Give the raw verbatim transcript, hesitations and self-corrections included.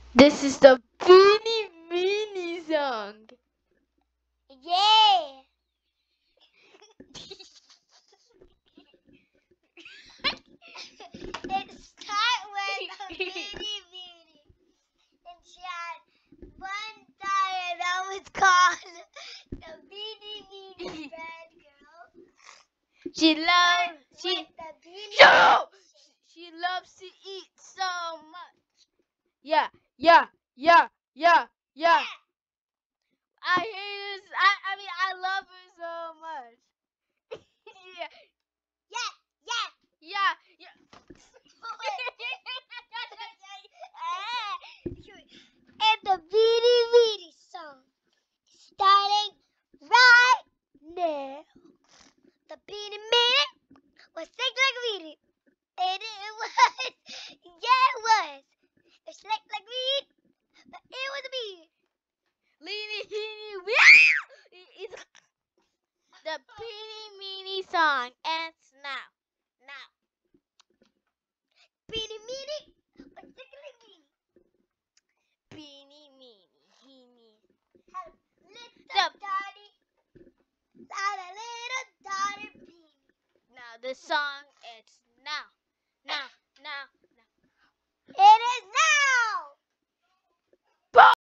This is the beanie meanie song. Yeah. It started with a beanie beanie. And she had one daughter that was called the beanie beanie bad girl. She loves she With the beanie Shut up! She loves to eat so much. Yeah, yeah, yeah, yeah, yeah. I hate this. I I mean I love her so much. yeah, Yeah, yeah. yeah, yeah. And the beanie beanie song starting right now. The beanie beanie was sick like a beanie. And it was, yeah, it was. It was like like weed, but it was a beanie. Leanie, heanie, weanie. It's the beanie meanie song ends now. Now. Beanie beanie was sick like beanie. Beanie meanie, heanie. Had a little The- tiny, had a little tiny beanie. Now the song